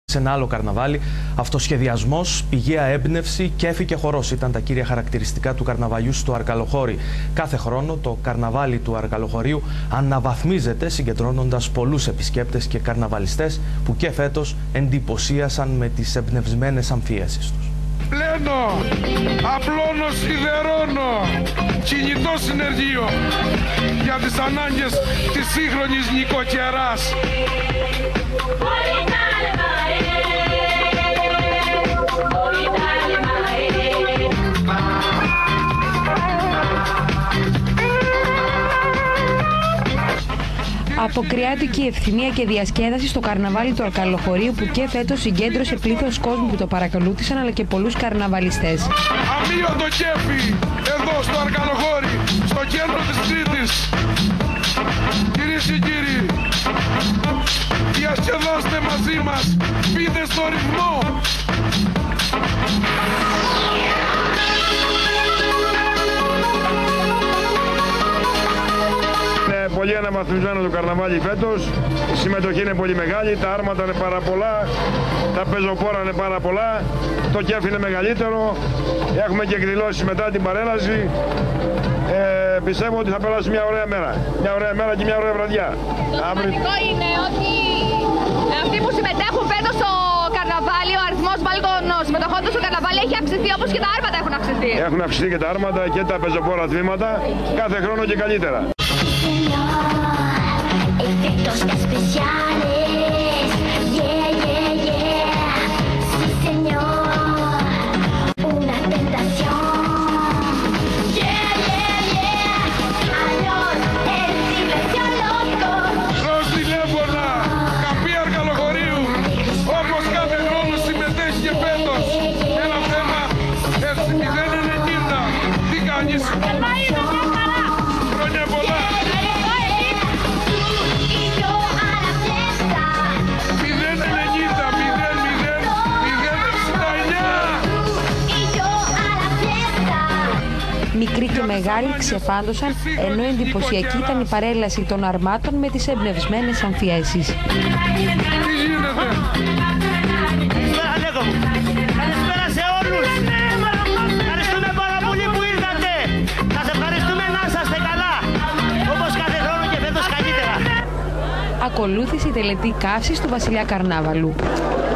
Σε ένα άλλο καρναβάλι, αυτοσχεδιασμός, πηγαία έμπνευση, κέφι και χορός ήταν τα κύρια χαρακτηριστικά του καρναβαλιού στο Αρκαλοχώρι. Κάθε χρόνο το καρναβάλι του Αρκαλοχωρίου αναβαθμίζεται, συγκεντρώνοντας πολλούς επισκέπτες και καρναβαλιστές που και φέτος εντυπωσίασαν με τις εμπνευσμένες αμφίεσεις τους. Πλένω, απλώνω, σιδερώνω, κινητό συνεργείο για τις ανάγκες της σύγχρονης νοικοκυράς. Από κρεάτικη ευθυμία και διασκέδαση στο καρναβάλι του Αρκαλοχωρίου, που και φέτος συγκέντρωσε πλήθος κόσμου που το παρακολούθησαν, αλλά και πολλούς καρναβαλιστές. Αμύωτο κέφι εδώ στο Αρκαλοχώρι, στο κέντρο της Κρήτης. Κυρίες και κύριοι, διασκεδάστε μαζί μας, μπείτε στο ρυθμό. Πολύ αναβαθμισμένο το καρναβάλι φέτος, η συμμετοχή είναι πολύ μεγάλη, τα άρματα είναι πάρα πολλά, τα πεζοπόρα είναι πάρα πολλά, το κέφι είναι μεγαλύτερο, έχουμε και εκδηλώσεις μετά την παρέλαση. Πιστεύω ότι θα περάσει μια ωραία μέρα. Μια ωραία μέρα και μια ωραία βραδιά. Το σημαντικό είναι ότι αυτοί που συμμετέχουν φέτος στο καρναβάλι, ο αριθμός των συμμετοχών του στο καρναβάλι έχει αυξηθεί, όπως και τα άρματα έχουν αυξηθεί. Έχουν αυξηθεί και τα άρματα και τα πεζοπόρα τμήματα, κάθε χρόνο και καλύτερα. Efectos especiales, yeah, yeah, yeah, sí señor, una tentación, yeah, yeah, yeah, años, el silencio loco. Προς τηλέφωνα, καπή Αρκαλοχωρίου, όπως κάθε χρόνο συμμετέχει και φέτος. Ένα θέμα, έτσι 090, τι κάνεις? Χρόνια πολλά. Μικροί και μεγάλοι ξεφάντωσαν, ενώ εντυπωσιακή ήταν η παρέλαση των αρμάτων με τις εμπνευσμένες αμφιέσεις. Τι γίνεται? Καλησπέρα σε όλους. Ευχαριστούμε πάρα πολύ που ήρθατε. Σας ευχαριστούμε, να είσαστε καλά. Όπως κάθε χρόνο και φέτος καλύτερα. Ακολούθησε η τελετή καύσης του Βασιλιά Καρνάβαλου.